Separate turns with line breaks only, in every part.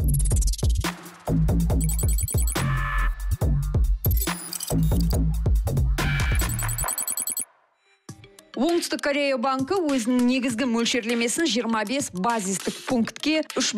Оңтүстік Корея банкы өзінің негізгі мөлшерлемесін 25 базистік пунктке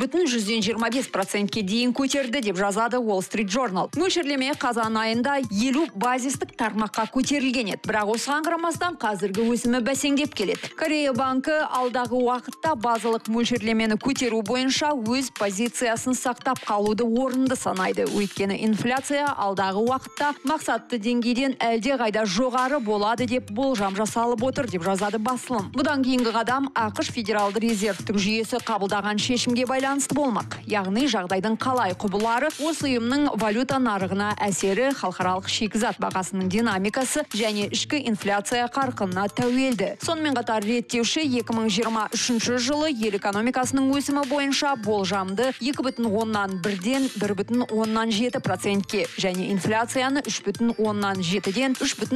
3,25% дейін көтерді деп жазады Wall Street Journal. Мөлшерлеме қазан айында 50 базистік тармаққа көтерілген еді, бірақ осыған қарамастан қазіргі өсімі бәсеңдеп келеді. Корея банкы алдағы уақытта базалық мөлшерлемені көтеру бойынша өз позициясын сақтап қалуды орынды санайды. Өйткені инфляция алдағы уақытта мақсатты деңгейден әлде қайда жоғары болады деп болжам жасалып отыр деп жазады басылым. Бұдан кейінгі қадам ақш Федералды резервтік жүйесі қабылдаған шешімге байланысты болмақ. Яғни жағдайдың қалай құбылары, осы ұйымның валюта нарығына әсері, халықаралық шикізат бағасының динамикасы және ішкі инфляция қарқынына тәуелді. Сонымен қатар реттеуші 2023 жылы ел экономикасының өсімі бойынша болжамды 2,1-ден 1,7%-ке және инфляцияны 3,7-ден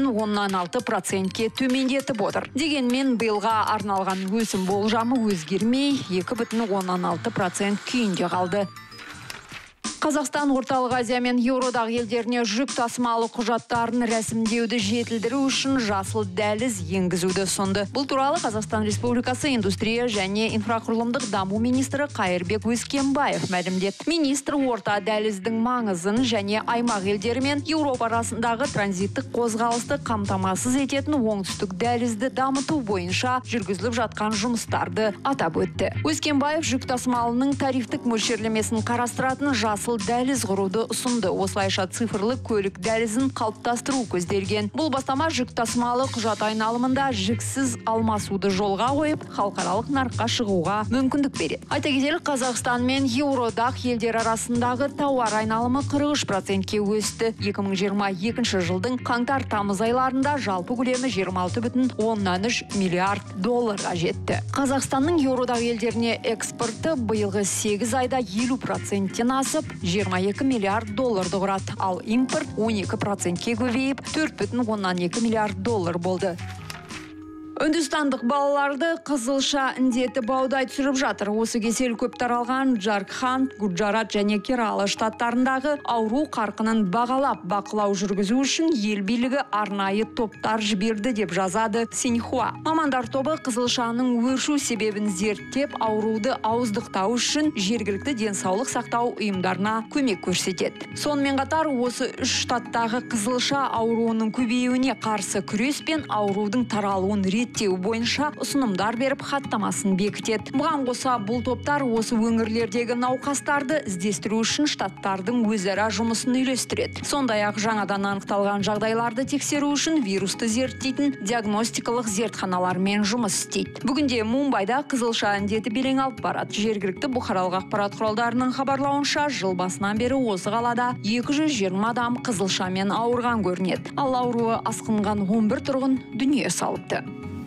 3,6%-ке төмендетіп отыр. Дегенмен биылға арналған өсім болжамы өзгермей 2,6% күйінде қалды. Қазақстан Орталық Азия мен Еуродағы елдеріне жүк тасымалы құжаттарын рәсімдеуді жетілдіру үшін жасыл дәліз енгізуді ұсынды. Бұл туралы Қазақстан Республикасы индустрия және инфрақұрылымдық даму министрі Қайырбек Өскенбаев мәлімдеді. Министр орта дәліздің маңызын және аймақ елдері мен Еуропа арасындағы транзиттік қозғалысты қамтамасыз ететін оңтүстік дәлізді дамыту бойынша жүргізіліп жатқан жұмыстарды атап өтті. Өскенбаев жүк тасымалының тарифтік мөлшерлемесін қарастыратын жасыл дәліз құруды ұсынды. Осылайша цифрлы көлік дәлізін қалыптастыру көзделген. Бұл бастама жүк тасымалы құжат айналымында жіксіз алмасуды жолға қойып, халықаралық нарыққа шығуға мүмкіндік береді. Айта кетелік, Қазақстан мен Еуроодақ елдер арасындағы тауар айналымы 43%-ке өсті. 2022 жылдың қаңтар-тамыз айларында жалпы көлемі 26,3 миллиард долларға жетті. Қазақстанның Еуроодақ елдеріне экспорты биылғы 8 айда 50%-тен асып 22 миллиард долларды құрады, ал импорт 12%-ке көбейіп 4,2 миллиард доллар болды. Үндістандық балаларды қызылша індеті баудай түсіріп жатыр. Осы кесел көп таралған Джарханд, Гуджарат және Керала штаттарындағы ауру қарқынын бағалап бақылау жүргізу үшін ел билігі арнайы топтар жіберді деп жазады Синьхуа. Мамандар тобы қызылшаның өршу себебін зерттеп, ауруды ауыздықтау үшін жергілікті денсаулық сақтау ұйымдарына көмек көрсетеді. Сонымен қатар осы 3 штаттағы қызылша ауруының көбеюіне қарсы күрес пен аурудың таралуын реттеу бойынша ұсынымдар беріп хаттамасын бекітеді. Бұған қоса бұл топтар осы өңірлердегі науқастарды іздестіру үшін штаттардың өзара жұмысын үйлестіреді. Сондай-ақ жаңадан анықталған жағдайларды тексеру үшін вирусты зерттейтін диагностикалық зертханалармен жұмыс істейді. Бүгінде Мумбайда қызылша індеті белең алып барады. Жергілікті бұқаралық ақпарат құралдарының хабарлауынша, жыл басынан бері осы қалада 220 адам қызылшамен ауырған көрінеді. Ал ауруы асқынған 11 тұрғын дүние салыпты.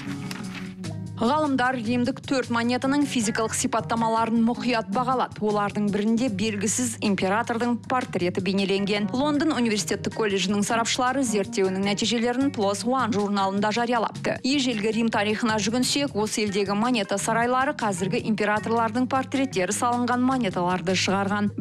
Ғалымдар римдік 4 монетаның физикалық сипаттамаларын мұқият бағалады. Олардың бірінде белгісіз императордың портреті бейнеленген. Лондон университеттік колледжінің сарапшылары зерттеуінің нәтижелерін PLOS ONE журналында жариялапты. Ежелгі Рим тарихына жүгінсек, осы елдегі монета сарайлары қазіргі императорлардың портреттері салынған монеталарды шығарған.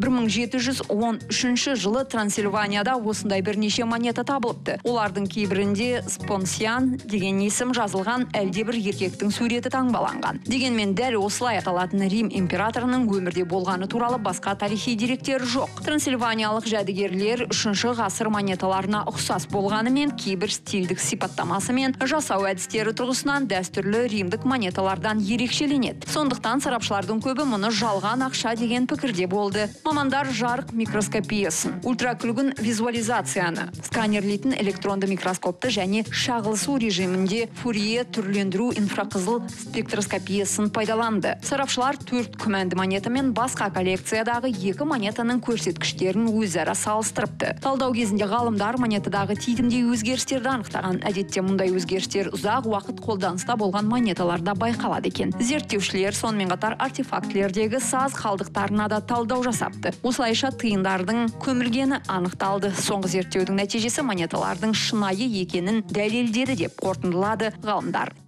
1713 жылы Трансильванияда осындай бірнеше монета табылыпты. Олардың кейбірінде Спонсиан деген есім жазылған, әлдебір еркектің суреті таңбаланған. Дегенмен дәл осылай аталатын Рим императорының өмірде болғаны туралы басқа тарихи деректер жоқ. Трансильваниялық жәдігерлер 3 ғасыр монеталарына ұқсас болғанымен, кейбір стильдік сипаттамасы мен жасау әдістері тұрғысынан дәстүрлі римдік монеталардан ерекшеленеді. Сондықтан сарапшылардың көбі мұны жалған ақша деген пікірде болды. Мамандар жарық микроскопиясын, ультракүлгін визуализацияны, сканерлейтін электронды микроскопты және шағылысу режимінде Фурье түрлендіру инфрақызыл спектроскопиясын пайдаланды. Сарапшылар 4 күмәнді монета мен басқа коллекциядағы 2 монетаның көрсеткіштерін өзара салыстырыпты. Талдау кезінде ғалымдар монетадағы титімдей өзгерістерді анықтаған. Әдетте мұндай өзгерістер ұзақ уақыт қолданыста болған монеталарда байқалады екен. Зерттеушілер сонымен қатар артефактілердегі саз қалдықтарына да талдау жасапты. Осылайша тиындардың көмілгені анықталды. Соңғы зерттеудің нәтижесі монеталардың шынайы екенін дәлелдеді деп қорытындылады ғалымдар.